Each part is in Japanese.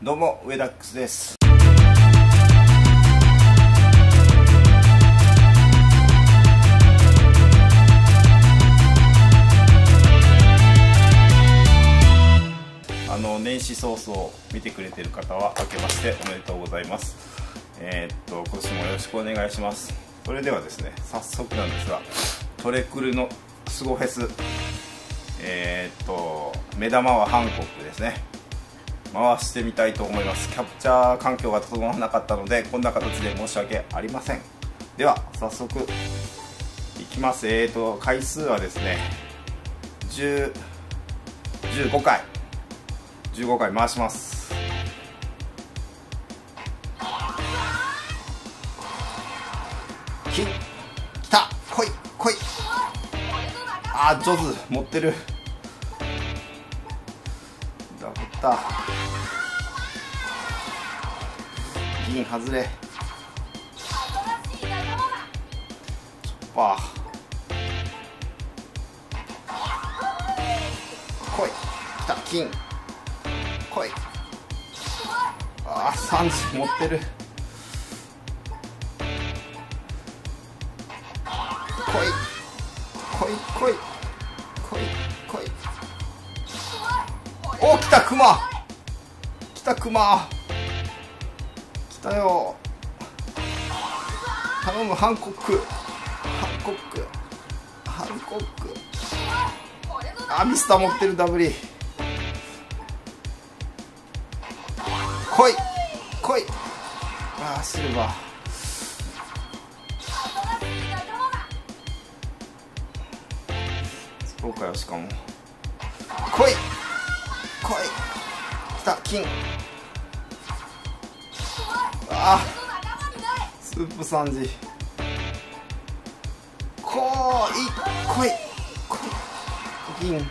どうもウェダックスです。年始早々見てくれてる方は明けましておめでとうございます。今年もよろしくお願いします。それではですね、早速なんですが、トレクルのスゴフェス、目玉はハンコックですね、回してみたいと思います。キャプチャー環境が整わなかったのでこんな形で申し訳ありません。では早速いきます。回数はですね15回回します。金きた、来い来い。あー上手、持ってる。ダブった。銀外れ。チョッパー来い、きた、金来い。あー30持ってる。来い来い来い来い来い。お、来たクマ、来たクマ、来たよ。頼むハンコック、ハンコック、ハンコック。あ、ミスター持ってる。ダブリー来い来い。あーシルバー。そうかよ、しかも来い来い。来た金。あースープサンジ。来い来い来い。銀。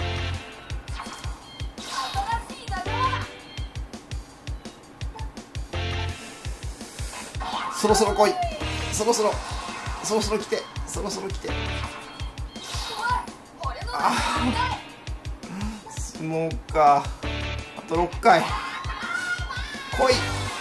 そろそろ来い、そろそろ来て、そろそろ来て。あー相撲か。あと6回。来い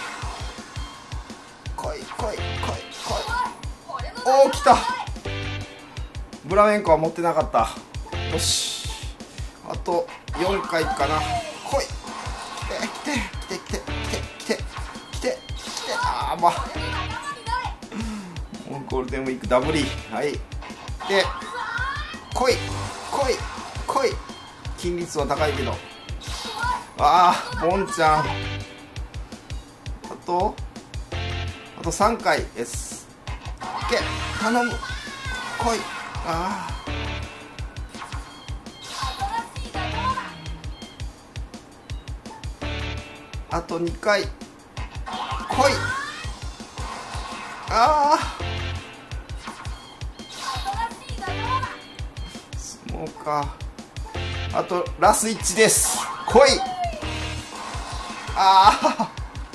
来い来い来い来い。おお来た。ブラメンコは持ってなかった。よし、あと4回かな。来い、来て来て来て来て来て来て来て。あーまあゴールデンウィークダブリー。はい。で来い来い来い。金率は高いけど。ああボンちゃん。あと3回です。いけ、頼む、来い。あああと2回来い。ああそうか。あとラス1です。来い。ああ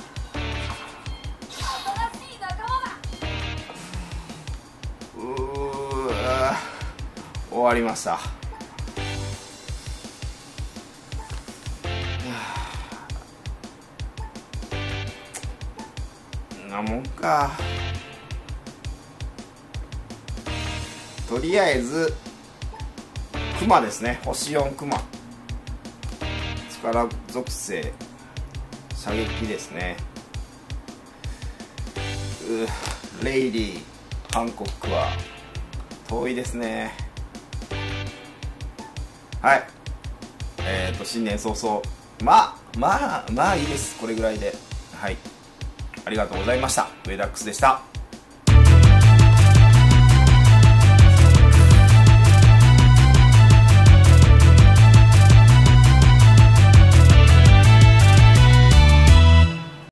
終わりました。なもんか。とりあえずクマですね。星4クマ、力属性射撃ですね。レイリーハンコックは遠いですね。はい。新年早々まあいいです。これぐらいで。はい、ありがとうございました。ウェダックスでした。